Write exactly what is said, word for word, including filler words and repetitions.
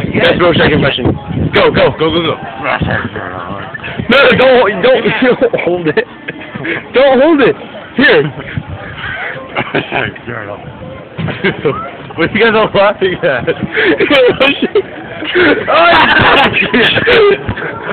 Best Rorschach impression. Go, go, go, go, go. No, no, don't, don't, don't hold it. Don't hold it. Here. What are you guys all laughing at? Oh,